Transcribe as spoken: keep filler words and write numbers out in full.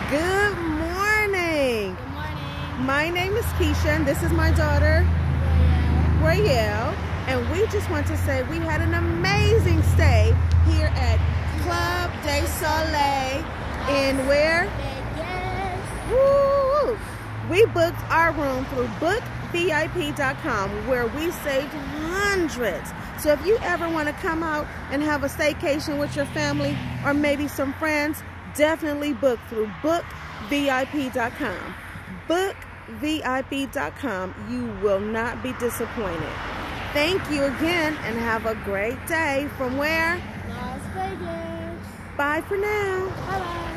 Good morning. Good morning. My name is Keisha, and this is my daughter, Royale. Royale. And we just want to say we had an amazing stay here at Club de Soleil in where? Vegas. Woo! We booked our room through book V I P dot com, where we saved hundreds. So if you ever want to come out and have a staycation with your family or maybe some friends, definitely book through book V I P dot com. book V I P dot com. You will not be disappointed. Thank you again and have a great day. From where? Las Vegas. Bye for now. Bye-bye.